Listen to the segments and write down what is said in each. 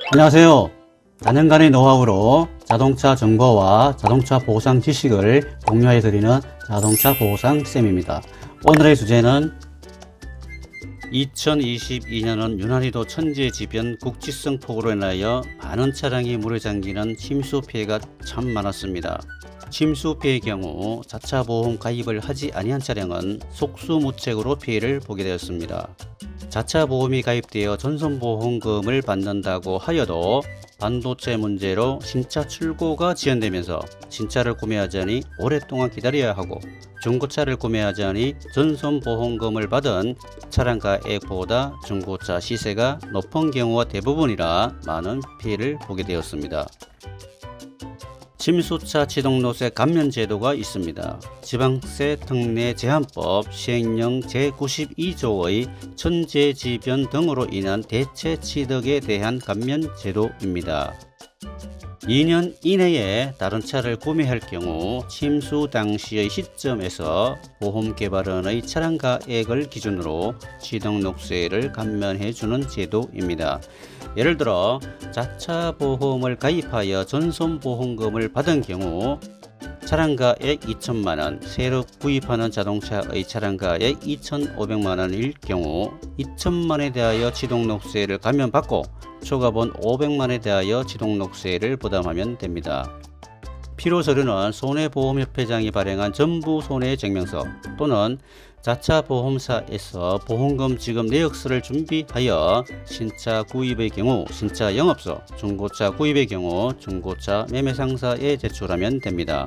안녕하세요. 4년간의 노하우로 자동차 정보와 자동차 보상 지식을 공유해 드리는 자동차 보상 쌤입니다. 오늘의 주제는 2022년은 유난히도 천재지변 국지성 폭우로 인하여 많은 차량이 물에 잠기는 침수 피해가 참 많았습니다. 침수 피해의 경우 자차 보험 가입을 하지 아니한 차량은 속수무책으로 피해를 보게 되었습니다. 자차 보험이 가입되어 전손보험금을 받는다고 하여도 반도체 문제로 신차 출고가 지연되면서 신차를 구매하자니 오랫동안 기다려야 하고 중고차를 구매하자니 전손보험금을 받은 차량가액보다 중고차 시세가 높은 경우가 대부분이라 많은 피해를 보게 되었습니다. 침수차 취득세 감면 제도가 있습니다. 지방세 특례 제한법 시행령 제92조의 천재지변 등으로 인한 대체 취득에 대한 감면 제도입니다. 2년 이내에 다른 차를 구매할 경우 침수 당시의 시점에서 보험개발원의 차량가액을 기준으로 취득록세를 감면해주는 제도입니다. 예를 들어 자차 보험을 가입하여 전손보험금을 받은 경우 차량가액 2천만원, 새로 구입하는 자동차의 차량가액 2,500만원일 경우 2천만원에 대하여 취득록세를 감면받고 초과분 500만원에 대하여 취득록세를 부담하면 됩니다. 필요서류는 손해보험협회장이 발행한 전부손해증명서 또는 자차 보험사에서 보험금 지급 내역서를 준비하여 신차 구입의 경우 신차 영업소, 중고차 구입의 경우 중고차 매매상사에 제출하면 됩니다.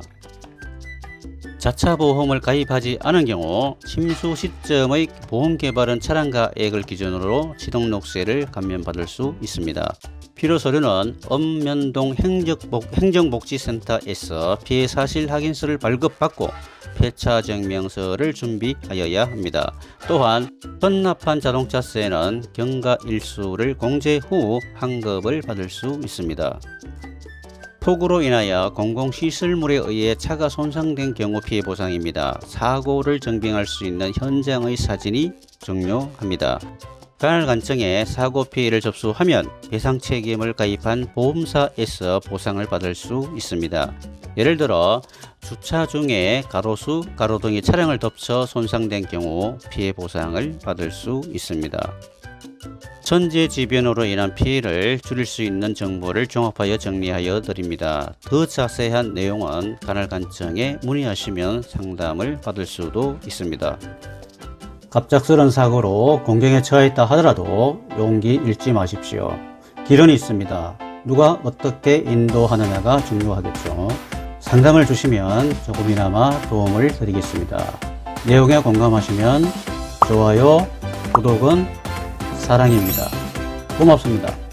자차 보험을 가입하지 않은 경우 침수 시점의 보험개발원 차량가액을 기준으로 취득록세를 감면받을 수 있습니다. 필요서류는 읍면동 행정복지센터에서 피해사실 확인서를 발급받고 폐차증명서를 준비하여야 합니다. 또한 헌납한 자동차세는 경과일수를 공제 후 환급을 받을 수 있습니다. 폭우로 인하여 공공시설물에 의해 차가 손상된 경우 피해 보상입니다. 사고를 증빙할 수 있는 현장의 사진이 중요합니다. 간헐간청에 사고 피해를 접수하면 배상 책임을 가입한 보험사에서 보상을 받을 수 있습니다. 예를 들어 주차 중에 가로수, 가로등이 차량을 덮쳐 손상된 경우 피해 보상을 받을 수 있습니다. 천재지변으로 인한 피해를 줄일 수 있는 정보를 종합하여 정리하여 드립니다. 더 자세한 내용은 간헐간청에 문의하시면 상담을 받을 수도 있습니다. 갑작스런 사고로 공경에 처했다 하더라도 용기 잃지 마십시오. 길은 있습니다. 누가 어떻게 인도하느냐가 중요하겠죠. 상담을 주시면 조금이나마 도움을 드리겠습니다. 내용에 공감하시면 좋아요, 구독은 사랑입니다. 고맙습니다.